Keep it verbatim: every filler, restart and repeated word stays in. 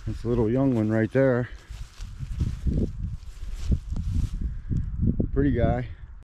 That's a little young one right there. Pretty guy.